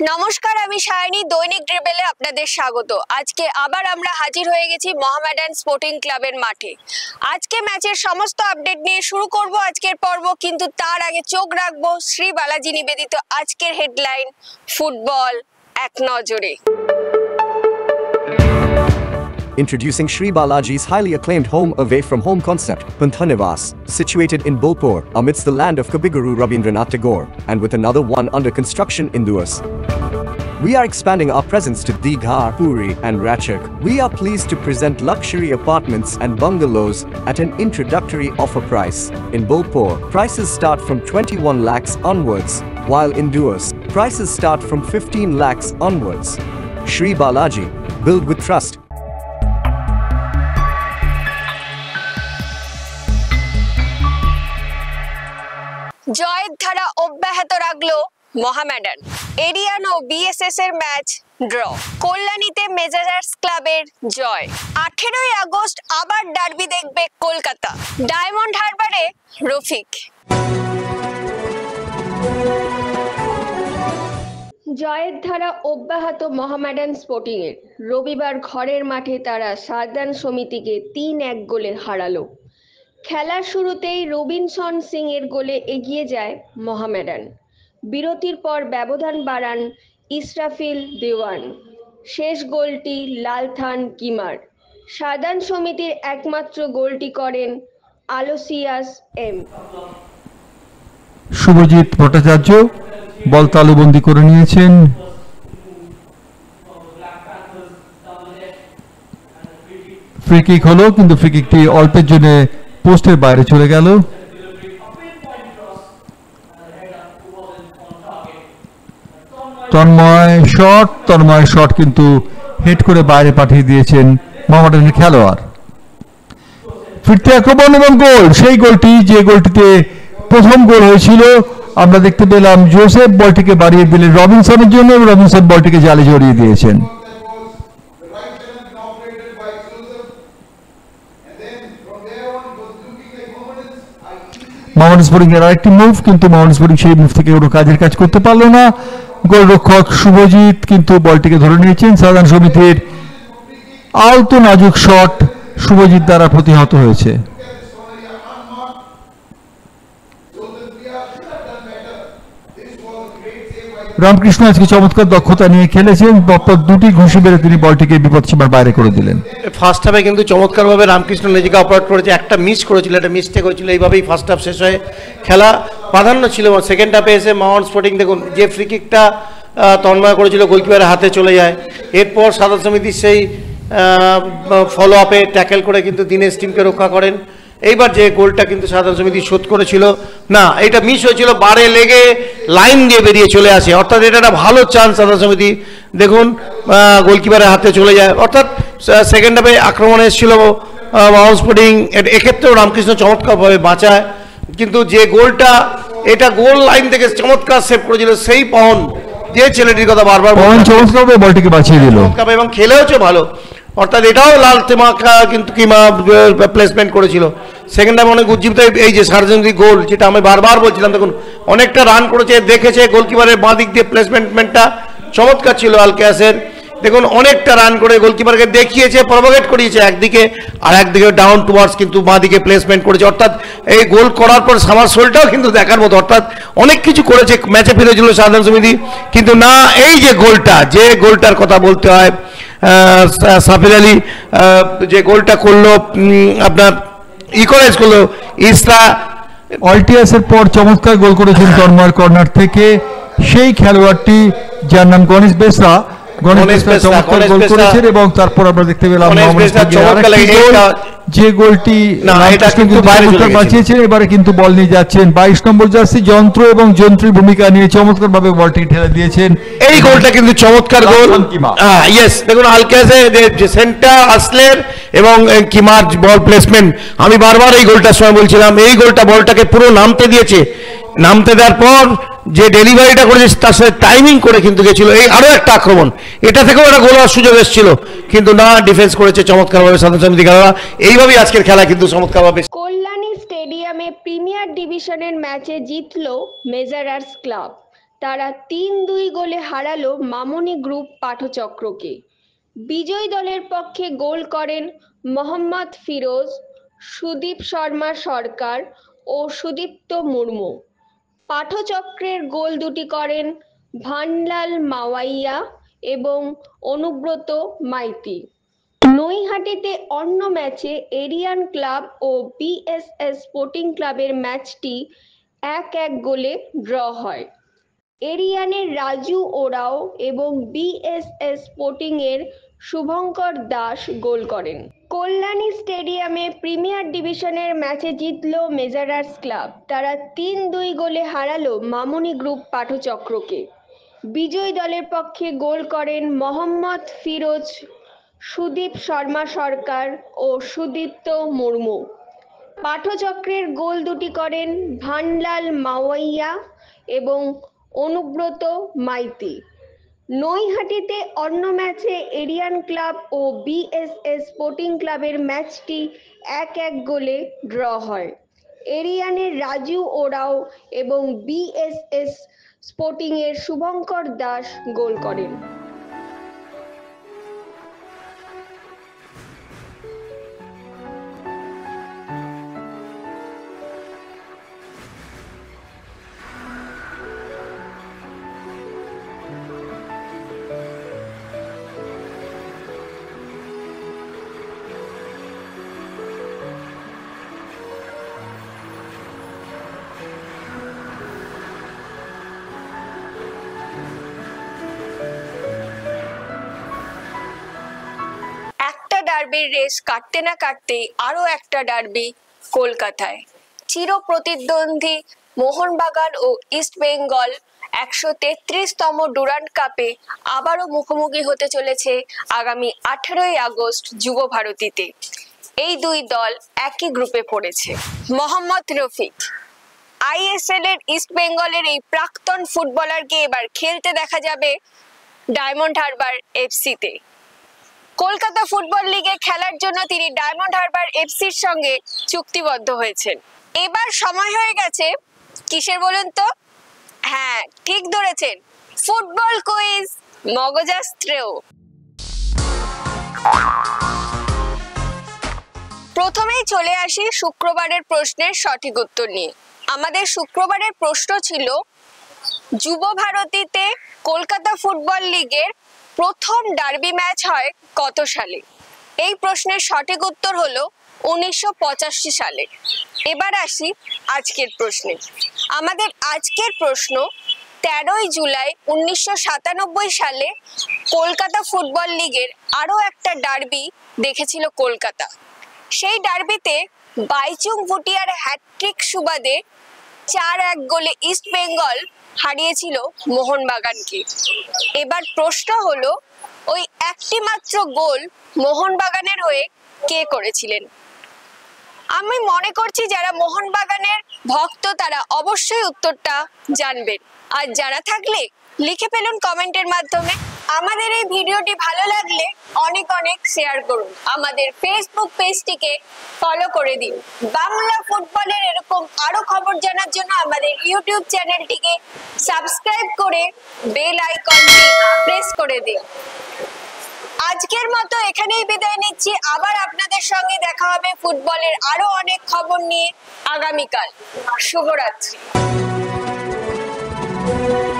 নমস্কার, আমি সায়নী। দৈনিক ড্রিবেলে আপনাদের স্বাগত। আজকে আবার আমরা হাজির হয়ে গেছি মোহামেডান স্পোর্টিং ক্লাবের মাঠে। আজকে ম্যাচের সমস্ত আপডেট নিয়ে শুরু করব আজকের পর্ব, কিন্তু তার আগে চোখ রাখবো শ্রী বালাজি নিবেদিত আজকের হেডলাইন ফুটবল এক নজরে। Introducing Sri Balaji's highly acclaimed home away from home concept, Panthanivas, situated in Bolpur, amidst the land of Kabiguru Rabindranath Tagore, and with another one under construction in Duas. We are expanding our presence to Digha, Puri, and Ratchak. We are pleased to present luxury apartments and bungalows at an introductory offer price. In Bolpur, prices start from 21 lakhs onwards, while in Duas, prices start from 15 lakhs onwards. Sri Balaji, build with trust. জয়ের ধারা অব্যাহত রাখলো মোহামেডান। এরিয়ান ও BSS এর match draw. কল্যাণীতে Measurers ক্লাবের জয়। 18ই August আবার ডার্বি দেখবে কলকাতা। ডায়মন্ড হারবারে রফিক। জয়ের ধারা অব্যাহত মোহামেডান স্পোর্টিং এর। রবিবার ঘরের মাঠে তারা সারদান সমিতিকে 3-1 গোলে হারালো। খেলার শুরুতেই রবিনসন সিং এর গোলে এগিয়ে যায় মোহামেডান। বিরতির পর ব্যবধান বাড়ান ইসরাফিল দেওয়ান। শেষ গোলটি লালথান কিমার। সারদান সমিতির একমাত্র গোলটি করেন Aloysius M. Subhajit Bhattacharya ball তালুবন্দি করে নিয়েছেন। ফ্রি কিক হলো, কিন্তু ফ্রি কিকটি অল্পের জন্য পোস্টের বাইরে চলে গেল। তন্ময় শট কিন্তু হেড করে বাইরে পাঠিয়ে দিয়েছেন মোহামেডানের খেলোয়াড়। ফিরতে আক্রমণ এবং গোল। সেই গোলটি, যে গোলটিতে প্রথম গোল হয়েছিল, আমরা দেখতে পেলাম জোসেফ বলটিকে বাড়িয়ে দিলেন রবিনসনের জন্য, রবিনসন বলটিকে জালে জড়িয়ে দিয়েছেন। মোহামেডান স্পোর্টিং এর আরেকটি মুভ, কিন্তু মোহামেডান স্পোর্টিং সেই মুভ থেকে কোনো কাজের কাজ করতে পারলো না। গোলরক্ষক শুভজিৎ কিন্তু বলটিকে ধরে নিয়েছেন। সারদান সমিতির আলতো নাজুক শট শুভজিৎ দ্বারা প্রতিহত হয়েছে। রামকৃষ্ণ আজকে চমৎকার দক্ষতা নিয়ে খেলেছেন। পরপর দুটি ঘুষি বেড়ে তিনি বলটিকে বিপদসীমার বাইরে করে দিলেন। ফার্স্ট হাফে কিন্তু চমৎকারভাবে রামকৃষ্ণ নিজেকে অপারেট করেছে। একটা মিস করেছিল, একটা মিস্টেক হয়েছিল। এইভাবেই ফার্স্ট হাফ শেষ হয়ে খেলা প্রাধান্য ছিল। সেকেন্ড হাফে এসে মোহামেডান স্পোর্টিং দেখুন যে ফ্রি কিকটা তন্ময় করেছিল গোলকিপারের হাতে চলে যায়। এরপর সারদান সমিতির সেই ফলো আপে ট্যাকেল করে কিন্তু দীনেশ টিমকে রক্ষা করেন। এইবার যে গোলটা কিন্তু সারদান সমিতি শোধ করেছিল না, এটা মিস হয়েছিল, বারে লেগে লাইন দিয়ে বেরিয়ে চলে আসে। অর্থাৎ এটা একটা ভালো চান্স সারদান সমিতি দেখুন গোলকিপারের হাতে চলে যায়। অর্থাৎ সেকেন্ড হাফে আক্রমণে এসেছিল মোহামেডান স্পোর্টিং, এক্ষেত্রেও রামকৃষ্ণ চমৎকারভাবে বাঁচায়। কিন্তু যে গোলটা, এটা গোল লাইন থেকে চমৎকার সেভ করেছিল সেই পহন, যে ছেলেটির কথা বারবার চমৎকারভাবে বলটিকে বাঁচিয়ে দিল এবং খেলেওছে ভালো। অর্থাৎ এটাও লাল তেমাকা কিন্তু কিমা প্লেসমেন্ট করেছিল। সেকেন্ড হাফে অনেক উজ্জীবিত। এই যে সার্জেন্টি গোল, যেটা আমি বারবার বলছিলাম, দেখুন অনেকটা রান করেছে, দেখেছে গোলকিপারের বাঁ দিক দিয়ে প্লেসমেন্টটা চমৎকার ছিল আলকেয়াসের। দেখুন অনেকটা রান করে গোলকিপারকে দেখিয়েছে, প্রভোকেট করিয়েছে একদিকে, আর একদিকে ডাউন টুয়ার্ডস কিন্তু বাঁ দিকে প্লেসমেন্ট করেছে। অর্থাৎ এই গোল করার পর সামারসোলটাও কিন্তু দেখার মতো। অর্থাৎ অনেক কিছু করেছে, ম্যাচে ফিরেছিল সারদান সমিতি, কিন্তু না, এই যে গোলটা, যে গোলটার কথা বলতে হয়, সাফির আলী যে গোলটা করলো, আপনার ইকোলাইজ করলো ইসরা অল্টিয়াসের পর চমৎকার গোল করেছেন তন্ময়ের কর্নার থেকে সেই খেলোয়াড়টি, যার নাম গণেশ বেসরা। চমৎকার গোল করেছেন এবং তারপর আমরা দেখতে পেলাম যে গোলটি বাঁচিয়েছেন। এবারে কিন্তু বল নিয়ে যাচ্ছেন 22 নম্বর জার্সি যন্ত্র, এবং যন্ত্রীর ভূমিকা নিয়ে চমৎকার ভাবে বলটি ঠেলে দিয়েছেন। এই গোলটা কিন্তু চমৎকার গোল। ইয়েস, দেখুন আলকেয়াসে যে সেন্টার আসলের এবং কিমার বল প্লেসমেন্ট, আমি বারবার এই গোলটার সময় বলছিলাম, এই গোলটা বলটাকে পুরো নামতে দিয়েছে। নামতে দেওয়ার পর যে ডেলিভারিটা করেছে তার সাথে টাইমিং করে কিন্তু গেছিল। এই আরো একটা আক্রমণ, এটা থেকেও একটা গোল হওয়ার সুযোগ এসেছিল, কিন্তু না, ডিফেন্স করেছে চমৎকারভাবে সারদান সমিতি খেলোয়াড়রা। এইভাবেই আজকের খেলা কিন্তু চমৎকারভাবে। কল্যাণী স্টেডিয়ামে প্রিমিয়ার ডিভিশনের ম্যাচে জিতল মেজারার্স ক্লাব। তারা 3-2 গোলে হারালো মামনি গ্রুপ পাঠচক্রকে। বিজয়ী দলের পক্ষে গোল করেন মোহাম্মদ ফিরোজ, সুদীপ শর্মা সরকার ও সুদীপ্ত মুর্মু। পাঠচক্রের গোল দুটি করেন ভানলাল মাওয়াইয়া এবং অনুব্রত মাইতি। নৈহাটিতে অন্য ম্যাচে এরিয়ান ক্লাব ও বিএসএস স্পোর্টিং ক্লাবের ম্যাচটি 1-1 গোলে ড্র হয়। এরিয়ানের রাজু ওরাও এবং বিএসএস স্পোর্টিং এর শুভঙ্কর দাস গোল করেন। কল্যাণী স্টেডিয়ামে প্রিমিয়ার ডিভিশনের ম্যাচে জিতল মেজারার্স ক্লাব। তারা 3-2 গোলে হারালো মামনি গ্রুপ পাঠচক্রকে। বিজয়ী দলের পক্ষে গোল করেন মোহাম্মদ ফিরোজ, সুদীপ শর্মা সরকার ও সুদীপ্ত মুর্মু। পাঠচক্রের গোল দুটি করেন ভানলাল মাওয়াইয়া এবং অনুব্রত মাইতি। নৈহাটিতে অন্য ম্যাচে এরিয়ান ক্লাব ও বিএসএস স্পোর্টিং ক্লাবের ম্যাচটি 1-1 গোলে ড্র হয়। এরিয়ানের রাজু ওরাও এবং বিএসএস স্পোর্টিং এর শুভঙ্কর দাস গোল করেন। ডার্বির রেস কাটতে না কাটতেই আরো একটা ডার্বি কলকাতায়। চির প্রতিদ্বন্দ্বী মোহনবাগান ও ইস্ট বেঙ্গল 133তম ডুরান্ড কাপে আবারও মুখোমুখি হতে চলেছে আগামী 18ই আগস্ট যুব ভারতীতে। এই দুই দল একই গ্রুপে পড়েছে। মোহাম্মদ রফিক, আইএসএল এর ইস্ট বেঙ্গলের এই প্রাক্তন ফুটবলারকে এবার খেলতে দেখা যাবে ডায়মন্ড হারবার এফসিতে। কলকাতা ফুটবল লিগে খেলার জন্য তিনি ডায়মন্ড হারবার এফসির সঙ্গে চুক্তিবদ্ধ হয়েছেন। এবার সময় হয়ে গেছে কিসের বলুন তো? হ্যাঁ, ঠিক ধরেছেন, ফুটবল কুইজ মগজাস্ত্রেও। প্রথমেই চলে আসি শুক্রবারের প্রশ্নের সঠিক উত্তর নিয়ে। আমাদের শুক্রবারের প্রশ্ন ছিল, যুব ভারতীতে কলকাতা ফুটবল লিগের প্রথম ডার্বি ম্যাচ হয় কত সালে? এই প্রশ্নের সঠিক উত্তর হলো 1985 সালে। এবার আসি আজকের প্রশ্নে। আমাদের আজকের প্রশ্ন, 13ই জুলাই 1997 সালে কলকাতা ফুটবল লিগের আরো একটা ডার্বি দেখেছিল কলকাতা। সেই ডার্বিতে বাইচুং ভুটিয়ার হ্যাটট্রিক সুবাদে 4-1 গোলে ইস্ট বেঙ্গল হারিয়েছিল মোহনবাগানকে। এবার প্রশ্ন হলো, ওই একটি মাত্র গোল মোহনবাগানের হয়ে কে করেছিলেন? আমি মনে করছি যারা মোহনবাগানের ভক্ত তারা অবশ্যই উত্তরটা জানবেন, আর জানা থাকলে লিখে ফেলুন কমেন্টের মাধ্যমে। আমাদের এই ভিডিওটি ভালো লাগলে অনেক অনেক শেয়ার করুন। আমাদের ফেসবুক পেজটিকে ফলো করে দিন। বাংলা ফুটবলের এরকম আরো খবর জানার জন্য আমাদের ইউটিউব চ্যানেলটিকে সাবস্ক্রাইব করে বেল আইকনটি প্রেস করে দিন। আজকের মতো এখানেই বিদায় নিচ্ছি। আবার আপনাদের সঙ্গে দেখা হবে ফুটবলের আরো অনেক খবর নিয়ে আগামীকাল। শুভরাত্রি।